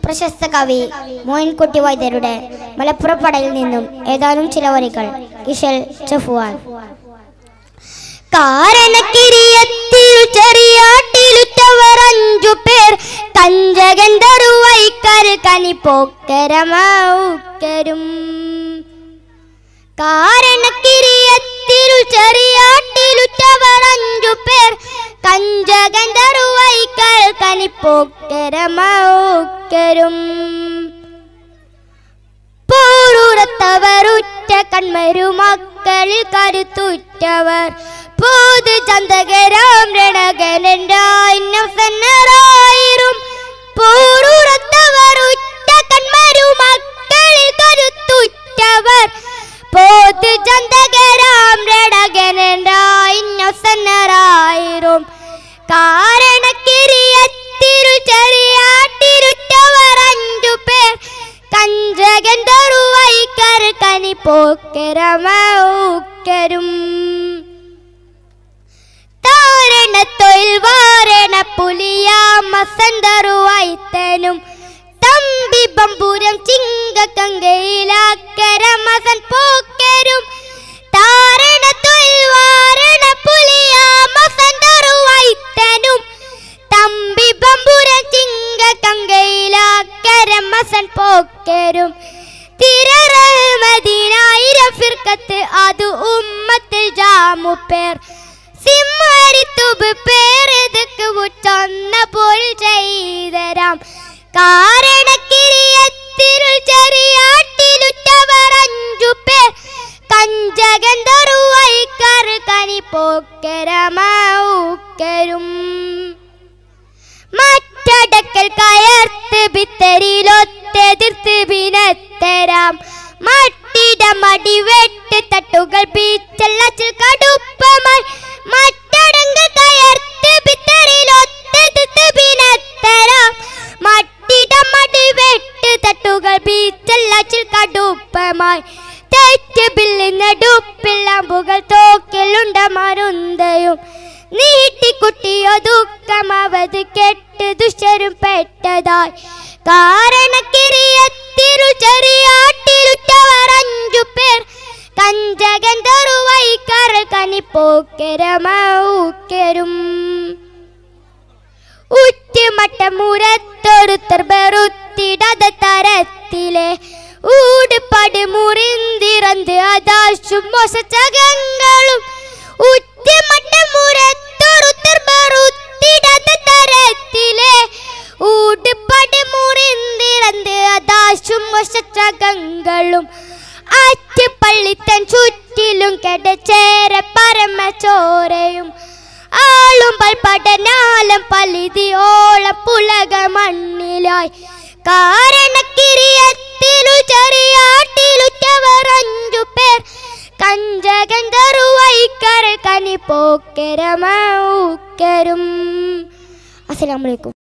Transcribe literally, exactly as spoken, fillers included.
പ്രശസ്ത കവി മോയിൻകുട്ടി വൈദ്യരുടെ മലപ്പുറപ്പടയിൽ നിന്നും ഏതാനും ചില വരികൾ. ഇശൽ ചഫുവാൻ. കാരണക്കിരിയത്തിൽ ചെറിയാട്ടിലുറ്റവർ അഞ്ചു പേർ കഞ്ചകന്തറുവൈക്കർ കനിപ്പോക്കരമൗക്കരും. കാരണക്കിരിയത്തിൽ ചെറിയാട്ടിലുറ്റവർ അഞ്ചു പേർ കഞ്ചകന്തറുവൈക്കർ കനിപ്പോക്കരമൗക്കരും. പോരുറത്തവർ ഉറ്റ കൺമരുമക്കളിൽ കരുത്തുറ്റവർ പോതു ചന്തകരാം രണകനായിരം. പോരുറത്തവർ ഉറ്റ കൺമരുമക്കളിൽ കരുത്തുറ്റവർ പോതു ചന്തകരാം രണകനായിരം. കാരണക്കിരിയത്തിരു ചെറിയാട്ടിരുറ്റവർ അഞ്ചു പേർ കഞ്ചകന്തറുവൈക്കർ കനിപ്പോക്കരമൗക്കരും. താരണത്തൊഴിൽ വാരണ പുലിയാമസന്തറുവൈത്തനും തമ്പി ബമ്പൂരം ചിങ്കക്കങ്കയിലാക്കരമസൻ പോക്കരും. താരണത്തൊഴിൽ വാരണ പുലിയാമസന്തറുവൈത്തനും തമ്പി ബമ്പൂരം ചിങ്കക്കങ്കയിലാക്കരമസൻ പോക്കരും. തിരറഹ്മദീനായിരം ഫിർക്കത്ത് അത് ഉമ്മത്തിൽ ജാമു പേർ സിംഹരിത്തുബ് പേരെതുക്ക് ഉച്ചൊന്ന പോൽ ചെയ്തരാം. കാരണക്കിരിയത്തിരുൾ ചെറിയാട്ടിലുറ്റവർ അഞ്ചു പേർ കഞ്ചകന്തറുവൈക്കർ കനിപ്പോക്കരമൗക്കരും. മറ്റടക്കൽ കയർത്ത് ഭിത്തരിലൊത്തെതിർത്ത് ഭിനത്തരാം. മട്ടിട മടി വെട്ട് തട്ടുകൾ പീച്ചല്ലച്ചിൽ കടുപ്പമായി മറ്റടങ്കൽ കയർത്ത് ഭിത്തരിലൊത്തെതിർത്ത് ഭിനത്തരാം. മട്ടിട മടി വെട്ട് തട്ടുകൾ പീച്ചല്ലച്ചിൽ കടുപ്പമായി തെറ്റ് ബില്ല് നടുപ്പിൽ അമ്പുകൾ തോക്കിലുണ്ട മരുന്തയും നീട്ടിക്കുട്ടിയോ ദുഃഖമവത് കെട്ട് ദുഷ്ടരും പെട്ടതായി. കാരണക്കിരിയത്തിരു ചെറിയാട്ടിലുറ്റവർ അഞ്ചു പേർ കഞ്ചകന്തറുവൈക്കർ കനിപ്പോക്കരമൗക്കരും. ഉറ്റുമട്ടമുരത്തൊരുത്തർ ബെറുത്തിടത തരത്തിലെ ഊടുപട് മുറിന്തിറന്ന് അതാശും മോശചകങ്ങളും. ഉറ്റുമട്ടമുരത്തൊരുത്തർ ബെറുത്തിടത തരത്തിലെ ഊടുപട് മുറിന്തിറന്ന് അതാശും മോശചകങ്ങളും. ആറ്റുപള്ളിത്തൻ ചുറ്റിലും കെടച്ചേര പരമചോരയും ആളും പൽപടനാലം പലിതിയോളം പുലക മണ്ണിലായി. കാരണക്കിരിയത്തിലു ചെറിയാട്ടിലുറ്റവർ അഞ്ചു പേർ കഞ്ചകന്തറുവൈക്കർ കനിപ്പോക്കരമൗക്കരും. അസ്സലാമു അലൈക്കും.